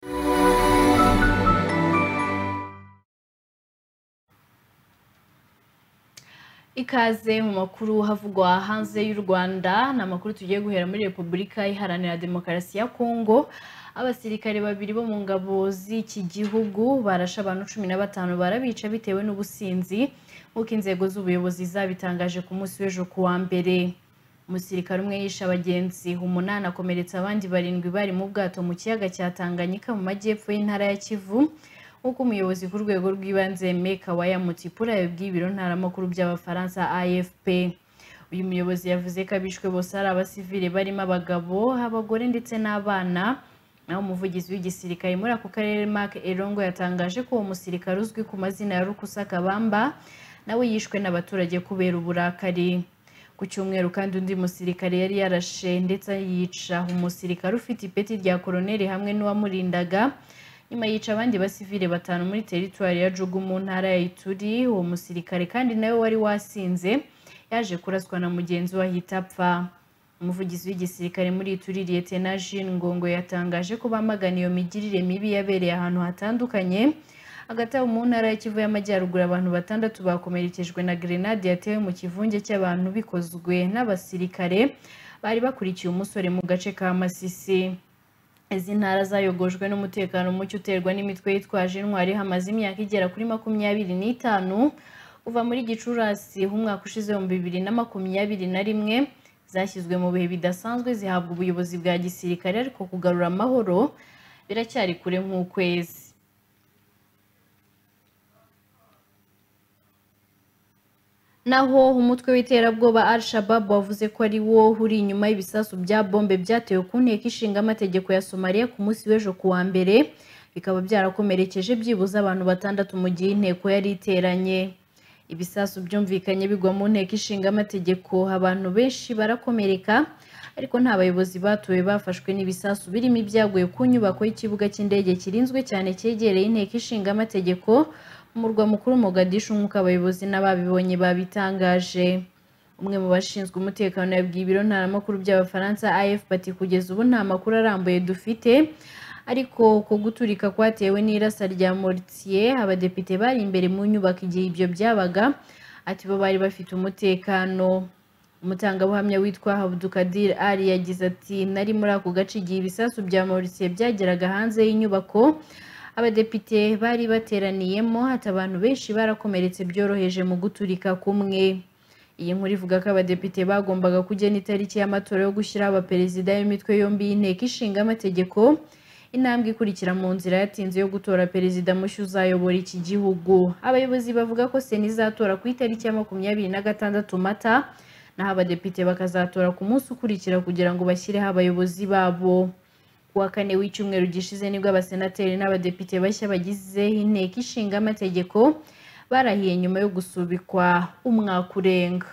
Ikaze mu makuru havugwa hanze y'u Rwanda. Na makuru tugiye guhera muri Repubulika Iharanira Demokarasi ya Kongo. Abasirikare babiri bo mu ngabo z'iki gihugu barashe abantu 15 barabica bitewe n'ubusinzi, uko inzego z'ubuyobozi zabitangaje ku munsi w'ejo ku wa mbere. Umusirikare umwe yishe abagenzi 8 akomeretsa abandi 7 bari mu bwato mu kiyaga cya Tanganyika mu majyepfo y'intara ya Kivu, uko umuyobozi ku rwego rw'ibanze Meka Waya Mutipura yabwiye ibiro ntaramakuru by'Abafaransa AFP. Uyu muyobozi yavuze ko abishwe bose ari abasivile barimo abagabo, abagore ndetse n'abana. Naho umuvugizi w'igisirikare muri ako karere Mark Elongo yatangaje ko uwo musirikare uzwi ku mazina ya Rukusa Kabamba nawe yishwe n'abaturage kubera uburakari. Ku cyumweru kandi undi musirikare yari yarashe ndetse yica umusirikare ufite ipeti rya koloneli hamwe n'uwamurindaga, nyuma yica abandi basivile 5 muri teritwari ya Jugu mu ntara ya Ituri. Uwo musirikare kandi nawe wari wasinze yaje kuraswa na mugenzi we ahita apfa. Umuvugizi w'igisirikare muri Ituri Lieutenant Jean Ngongo yatangaje ko bamagana iyo migirire mibi yabereye ahantu hatandukanye. Hagati aho mu ntara ya Kivu y'Amajyaruguru abantu 6 bakomerekejwe na grenade yatewe mu kivunge cy'abantu bikozwe n'abasirikare bari bakurikiye umusore mu gace ka Masisi. Izi ntara zayogojwe n'umutekano muke uterwa n'imitwe yitwaje intwari hamaze imyaka igera kuri 25 uva muri Gicurasi umwaka ushize 2021 zashyizwe mu bihe bidasanzwe zihabwa ubuyobozi bwa gisirikare, ariko kugarura amahoro biracyari kure nk'ukwezi. Naho umutwe w'iterabwoba Al-Shabaab wavuze ko ari wo uri inyuma y'ibisasu bya bombe byatewe ku nteko ishinga amategeko ya Somalia ku munsi w'ejo ku wa mbere, bikaba byarakomerekeje byibuze abantu 6 mu gihe inteko yari iteranye. Ibisasu byumvikanye bigwa mu nteko ishinga amategeko, abantu benshi barakomereka, ariko nta bayobozi batowe bafashwe n'ibisasu birimo ibyaguye ku nyubako y'ikibuga cy'indege kirinzwe cyane cyegereye inteko ishinga amategeko umurwa mukuru Mogadishu, nk'uko abayobozi n'ababibonye babitangaje. Umwe mu bashinzwe umutekano yabwiye ibiro ntaramakuru by'Abafaransa AFP ati kugeza ubu nta makuru arambuye dufite, ariko ko guturika kwatewe n'irasa rya mortier. Abadepite bari imbere mu nyubako igihe ibyo byabaga, ati bo bari bafite umutekano. Umutangabuhamya witwa Abdukadir Ali yagize ati nari muri ako gace igihe ibisasu bya mortier byageraga hanze y'inyubako abadepite bari bateraniyemo, ati abantu benshi barakomeretse byoroheje mu guturika kumwe. Iyi nkuru ivuga ko abadepite bagombaga kugena itariki y'amatora yo gushyiraho abaperezida b'imitwe yombi y'inteko ishinga amategeko, intambwe ikurikira mu nzira yatinze yo gutora perezida mushya uzayobora iki gihugu. Abayobozi bavuga ko Sena izatora ku itariki ya 26 Mata, naho abadepite bakazatora ku munsi ukurikira kugira ngo bashyireho abayobozi babo. Kuwa kane w'icyumweru gishize nibwo abasenateri n'abadepite bashya bagize inteko ishinga amategeko barahiye nyuma yo gusubikwa umwaka urenga.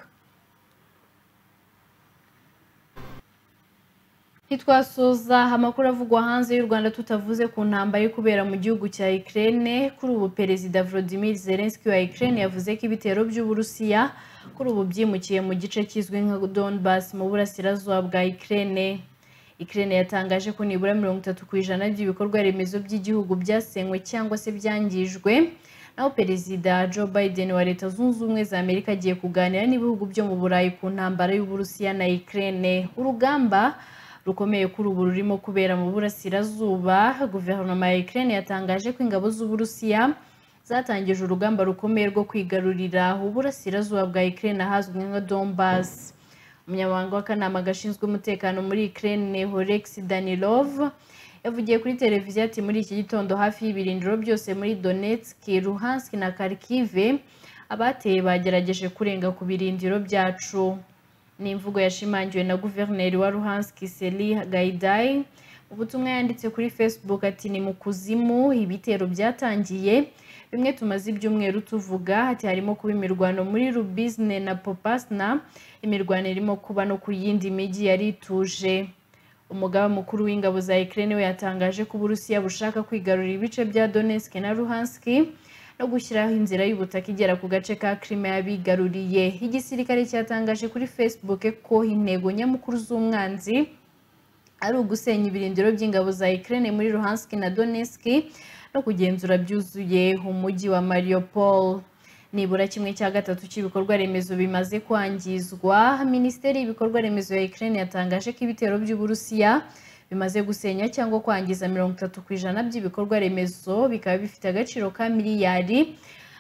Ntitwasoza amakuru avugwa hanze y'u Rwanda tutavuze ku ntambara iri kubera mu gihugu cya Ukraine. Kuri ubu Perezida Volodymyr Zelensky wa Ukraine yavuze ko ibitero by'Uburusiya kuri ubu byimukiye mu gice kizwi nka Donbas mu burasirazuba bwa Ukraine. Ukraine yatangaje ko nibura 30% by'ibikorwa remezo by'igihugu byasenywe cyangwa se byangijwe. Naho Perezida Joe Biden wa Leta Zunze Ubumwe za Amerika agiye kuganira n'ibihugu byo mu Burayi ku ntambara y'Uburusiya na Ukraine. Urugamba rukomeye kuri ubu rurimo kubera mu burasirazuba. Guverinoma ya Ukraine yatangaje ko ingabo z'Uburusiya zatangije urugamba rukomeye rwo kwigarurira uburasirazuba bwa Ukraine ahazwi nka Donbas. Umunyamabanga w'akanama gashinzwe umutekano muri Ukraine Oleksiy Danilov yavugiye kuri televiziyo ati muri iki gitondo hafi y'ibirindiro byose muri Donetsk, Luhansk na Kharkiv abateye bagerageje kurenga ku birindiro byacu. Ni imvugo yashimangiwe na guverineri wa Luhansk Serhiy Gaidai. Ubutumwa yanditse kuri Facebook ati ni mu kuzimu ibitero byatangiye, bimwe tumaze ibyumweru tuvuga, ati harimo kuba imirwano muri Lubizne na Popasna, imirwano irimo kuba no ku yindi mijyi yari ituje. Umugaba mukuru w'ingabo za Ukraine we yatangaje ko Uburusiya bushaka kwigarurira ibice bya Donetsk na Luhansk no gushyiraho inzira y'ubutaka igera ku gace ka Crimea bigaruriye. Igisirikare cyatangaje kuri Facebook ko intego nyamukuru z'umwanzi ari ugusenya ibirindiro by'ingabo za Ukraine muri Luhansk na Donetsk no kugenzura byuzuye umujyi wa Mariupol. Nibura 1/3 cy'ibikorwa remezo bimaze kwangizwa. Minisiteri y'ibikorwa remezo ya Ukraine yatangaje ko ibitero by'Uburusiya bimaze gusenya cyangwa kwangiza 30% by'ibikorwa remezo, bikaba bifite agaciro ka miliyari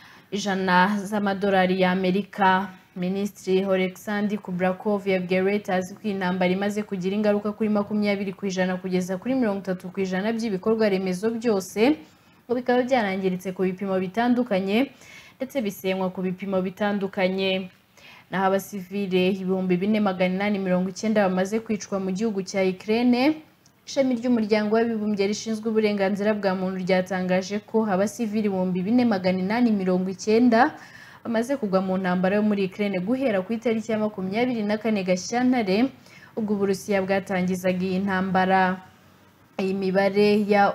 100 z'amadolari y'Amerika. Minisitiri Oleksandr Kubrakov yabwiye Reuters ko intambara imaze kugira ingaruka kuri 20% kugeza kuri 30% by'ibikorwa remezo byose, ngo bikaba byarangiritse ku bipimo bitandukanye ndetse bisenywa ku bipimo bitandukanye. Naho abasivile 4890 bamaze kwicwa mu gihugu cya Ukraine. Ishami ry'umuryango w'abibumbye rishinzwe uburenganzira bwa muntu ryatangaje ko abasivili 4890 bamaze kugwa mu ntambara yo muri Ukraine guhera ku itariki ya 24 Gashyantare ubwo Uburusiya bwatangizaga iyi ntambara. Iyi mibare ya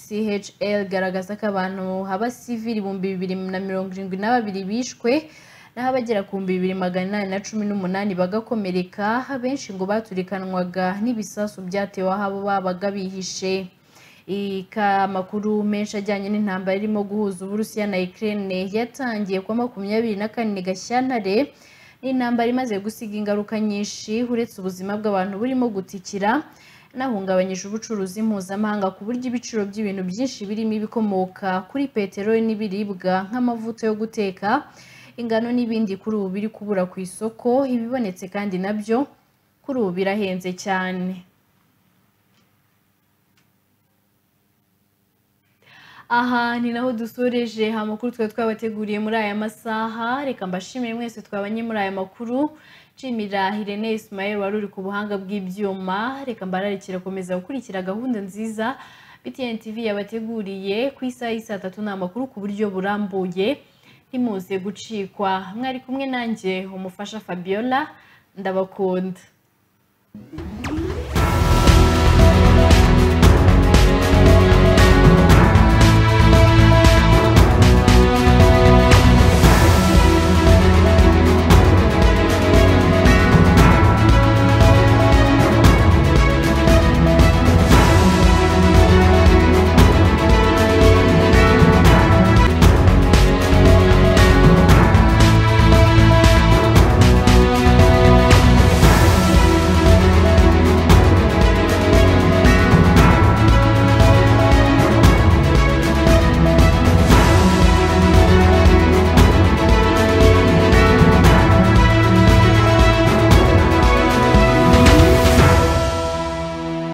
OHCHR garagaza ko abantu abasivili 2072 bishwe naho abagera ku 2818 bagakomereka, benshi ngo baturikanwaga n'ibisasu byatewe aho babaga bihishe. Amakuru menshi ajyanye n'intambara irimo guhuza Uburusiya na Ukraine yatangiye kwa 24 Gashyantare. Intambara imaze gusiga ingaruka nyinshi uretse ubuzima bw'abantu burimo gutikira, nahungabanyije ubucuruzi mpuzamahanga ku buryo ibiciro by'ibintu byinshi birimo ibikomoka kuri peteroli n'ibiribwa nk'amavuta yo guteka, ingano n'ibindi kuri ubu biri kubura ku isoko. Ibibonetse kandi nabyo kuri ubu birahenze cyane. Aha ni naho dusoreje amakuru twabateguriye muri aya masaha. Reka mbashimire mwese twabanye muri aya makuru. Nshimira Irene Ismael wari uri ku buhanga bw'ibyuma. Reka mbararikira komeza gukurikira gahunda nziza BTN TV yabateguriye ku isaha y'isa 3 n'amakuru ku buryo burambuye. Ntimuze gucikwa. Mwari kumwe nanjye umufasha Fabiola. Ndabakunda.